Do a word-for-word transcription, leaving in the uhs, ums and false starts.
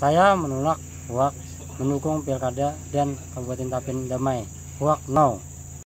Saya menolak hoak, mendukung pilkada dan Kabupaten Tapen damai. Hoak no.